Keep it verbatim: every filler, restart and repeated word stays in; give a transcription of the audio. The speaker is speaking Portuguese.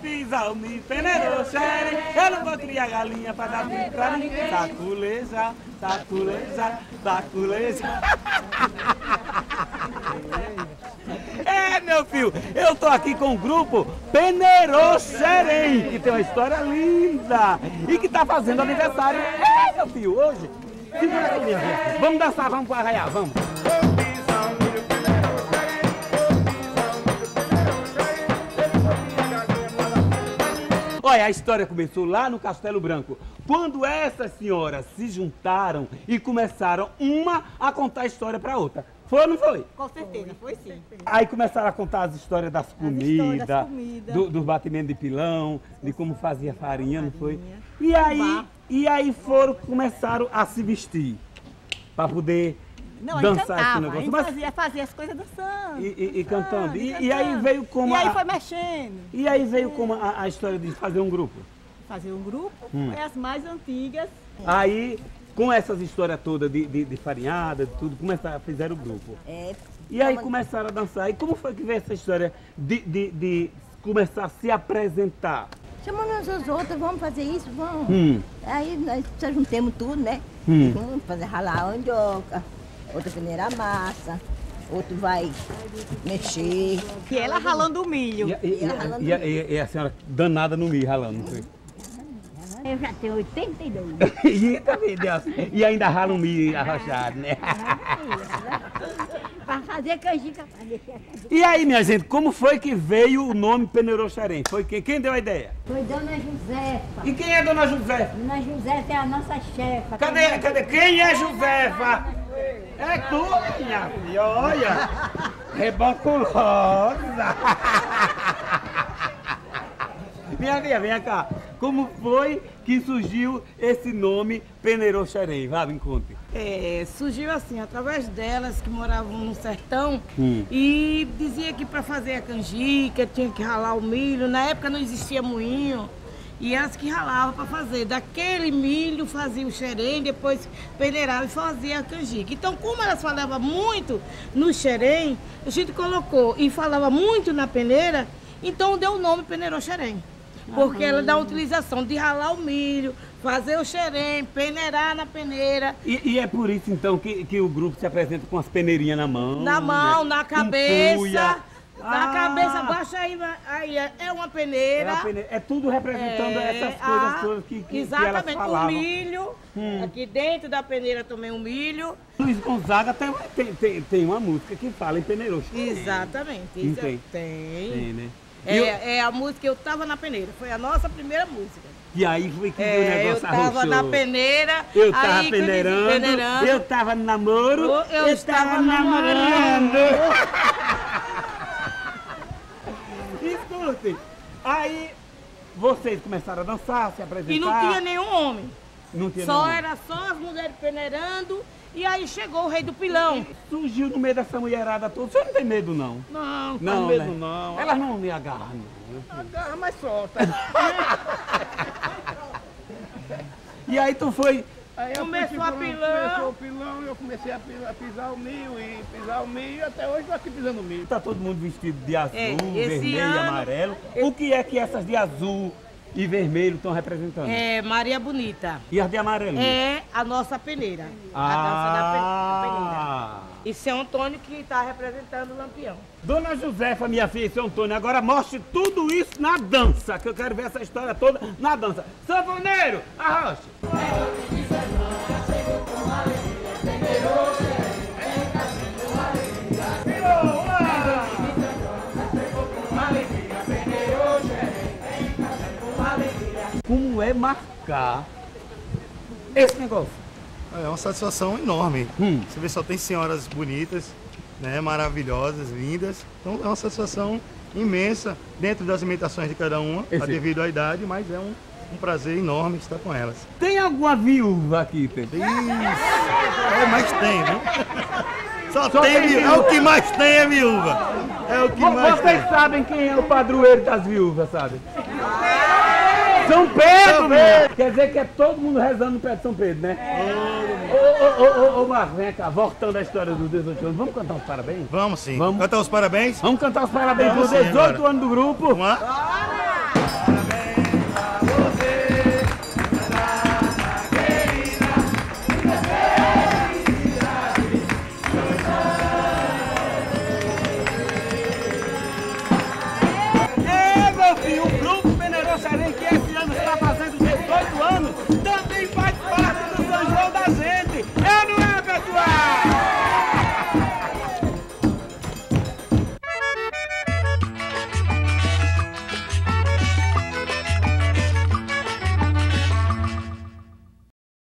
pisar o milho, peneirou xerém. Eu não vou criar galinha pra dar milho pra ninguém. Saculeja, saculeja, saculeja. É, meu filho, eu tô aqui com o grupo Peneirou Xerém, que tem uma história linda e que tá fazendo aniversário. É, meu filho, hoje. Segura aqui, minha gente. Vamos dançar, vamos pro arraial, vamos. Olha, a história começou lá no Castelo Branco, quando essas senhoras se juntaram e começaram uma a contar a história para outra. Foi ou não foi? Com certeza, foi sim. Aí começaram a contar as histórias das comidas, comida. do, dos batimentos de pilão, de como fazia farinha, não foi? E aí, e aí foram, começaram a se vestir para poder Não, dançar esse cantava, negócio. Mas... Mas... fazia, fazia as coisas dançando. E, e, e cantando. E, cantando. e aí veio como. E aí a... foi mexendo. E aí veio como a, a história de fazer um grupo. Fazer um grupo, Hum. foi as mais antigas. Aí, com essas histórias todas de, de, de farinhada, de tudo, começaram, fizeram o grupo. É, E aí começaram a dançar. E como foi que veio essa história de, de, de começar a se apresentar? Chamando uns aos outros, vamos fazer isso, vamos. Hum. Aí nós se juntemos tudo, né? Hum. Vamos fazer ralar a mandioca, outro peneirar a massa, outro vai mexer. E ela ralando o milho. E, e, e, e, e, e a senhora danada no milho ralando, não foi? Eu já tenho oitenta e dois. Eita, meu Deus. E ainda rala um milho arrochado, né? Para fazer canjica. E aí, minha gente, como foi que veio o nome Peneirou Xerém? Foi quem? Quem deu a ideia? Foi Dona Josefa. E quem é Dona Josefa? Dona Josefa é a nossa chefa. Cadê, cadê? Quem é Josefa? É tu, minha filha, olha. Reboculosa. Minha filha, vem cá. Como foi que surgiu esse nome Peneirou Xerém? Vá, me conte. É, surgiu assim, através delas que moravam no sertão Hum. e dizia que para fazer a canjica tinha que ralar o milho. Na época não existia moinho e elas que ralavam para fazer. Daquele milho fazia o xerém, depois peneirava e fazia a canjica. Então, como elas falavam muito no xerém, a gente colocou e falava muito na peneira, então deu o nome Peneirou Xerém. Porque ela dá a utilização de ralar o milho, fazer o xerém, peneirar na peneira. E, e é por isso, então, que, que o grupo se apresenta com as peneirinhas na mão. Na mão, né? na Com cabeça. cuia. Na Ah! cabeça, baixa aí, aí é é uma É, peneira. a peneira. É tudo representando É, essas coisas a- todas que, que, que elas Exatamente, o falavam. milho. Hum. Aqui dentro da peneira também o milho. Luiz Gonzaga tem, tem, tem, tem uma música que fala em Peneirou Xerém. Exatamente. Não isso tem? Tem. Tem, né? E eu- É, é a música Eu Tava na Peneira. Foi a nossa primeira música. E aí foi que o É, eu negócio tava arrochou. na peneira. Eu tava aí, peneirando, peneirando. eu tava no namoro, Eu eu, estava estava namorando. Escutem, aí vocês começaram a dançar, se apresentar. E não tinha nenhum homem. Não tinha Só nenhum. era só as mulheres peneirando. E aí chegou o rei do pilão. Surgiu no meio dessa mulherada toda. Você não tem medo, não? Não, Não, medo né? não. Elas não me agarram, não. Agarra, mas solta. E aí tu foi... Aí eu Começou fui, a tipo, pilão. Começou o pilão e eu comecei a pisar, a pisar o milho e pisar o milho e até hoje estou aqui pisando o milho. Tá todo mundo vestido de azul, É, esse vermelho e ano- amarelo. O que é que essas de azul e vermelho estão representando? É Maria Bonita. E as de amarelo? É a nossa peneira. Ah. A dança da pe- peneira. E Seu Antônio que está representando o Lampião. Dona Josefa, minha filha, e seu Antônio, agora mostre tudo isso na dança, que eu quero ver essa história toda na dança. Sanfoneiro, arrocha! Como é marcar esse negócio? É uma satisfação enorme. Hum. Você vê, só tem senhoras bonitas, né, maravilhosas, lindas. Então é uma satisfação imensa dentro das limitações de cada uma, Esse- devido à idade, mas é um, um prazer enorme estar com elas. Tem alguma viúva aqui, tem? Isso! É, mas tem, viu? Só, Só tem, tem viúva. É o que mais tem é viúva. É o que Vo- mais Vocês tem. sabem quem é o padroeiro das viúvas, sabe? São Pedro, São meu! Pedro. Quer dizer que é todo mundo rezando no pé de São Pedro, né? Ô, ô, ô, ô, ô, Marcos, vem cá, voltando à história dos dezoito anos, vamos cantar os parabéns? Vamos sim. Vamos. Cantar os parabéns? Vamos cantar os parabéns Vamos por sim, dezoito agora. anos do grupo. Vamos lá?